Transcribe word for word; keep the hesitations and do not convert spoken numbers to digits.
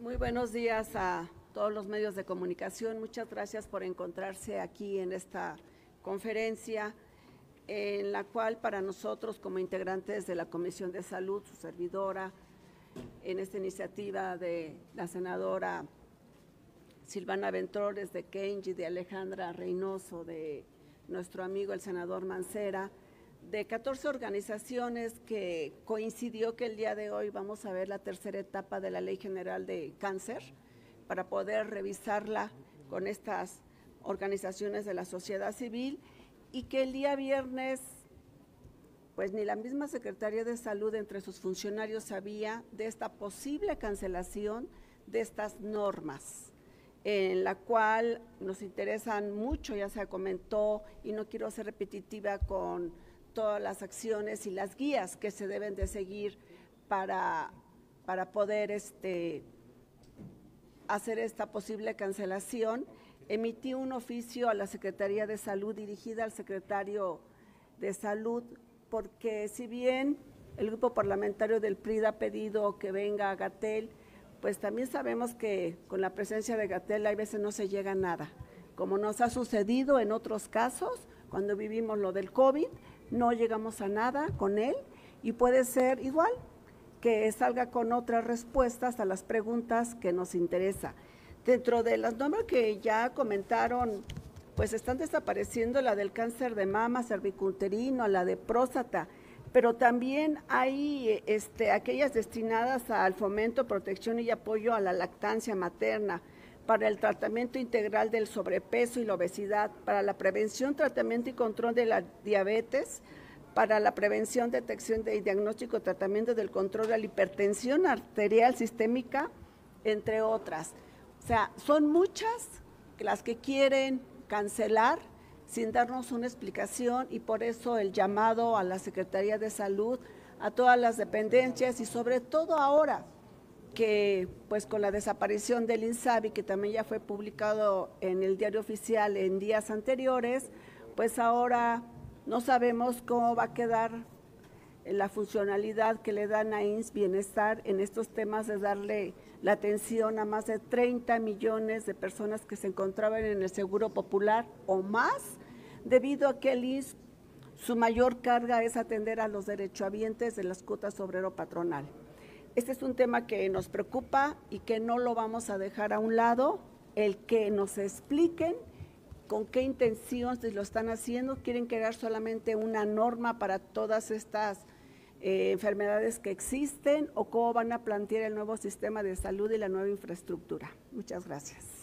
Muy buenos días a todos los medios de comunicación. Muchas gracias por encontrarse aquí en esta conferencia, en la cual para nosotros como integrantes de la Comisión de Salud, su servidora, en esta iniciativa de la senadora Silvana Ventores, de Kenji, de Alejandra Reynoso, de nuestro amigo el senador Mancera, de catorce organizaciones que coincidió que el día de hoy vamos a ver la tercera etapa de la Ley General de Cáncer para poder revisarla con estas organizaciones de la sociedad civil, y que el día viernes pues ni la misma Secretaría de Salud entre sus funcionarios sabía de esta posible cancelación de estas normas, en la cual nos interesan mucho, ya se comentó, y no quiero ser repetitiva con todas las acciones y las guías que se deben de seguir para, para poder este, hacer esta posible cancelación. Emití un oficio a la Secretaría de Salud dirigida al secretario de Salud, porque si bien el grupo parlamentario del P R I ha pedido que venga Gatell, pues también sabemos que con la presencia de Gatell hay veces no se llega a nada, como nos ha sucedido en otros casos cuando vivimos lo del COVID. No llegamos a nada con él, y puede ser igual que salga con otras respuestas a las preguntas que nos interesa. Dentro de las normas que ya comentaron, pues están desapareciendo la del cáncer de mama, cervicuterino, la de próstata, pero también hay este, aquellas destinadas al fomento, protección y apoyo a la lactancia materna, para el tratamiento integral del sobrepeso y la obesidad, para la prevención, tratamiento y control de la diabetes, para la prevención, detección de, y diagnóstico, tratamiento del control de la hipertensión arterial sistémica, entre otras. O sea, son muchas las que quieren cancelar sin darnos una explicación, y por eso el llamado a la Secretaría de Salud, a todas las dependencias, y sobre todo ahora que pues con la desaparición del INSABI, que también ya fue publicado en el Diario Oficial en días anteriores, pues ahora no sabemos cómo va a quedar la funcionalidad que le dan a I M S S Bienestar en estos temas de darle la atención a más de treinta millones de personas que se encontraban en el Seguro Popular o más, debido a que el I M S S, su mayor carga es atender a los derechohabientes de las cuotas obrero patronal. Este es un tema que nos preocupa y que no lo vamos a dejar a un lado, el que nos expliquen con qué intención lo están haciendo. Quieren crear solamente una norma para todas estas eh, enfermedades que existen, o cómo van a plantear el nuevo sistema de salud y la nueva infraestructura. Muchas gracias.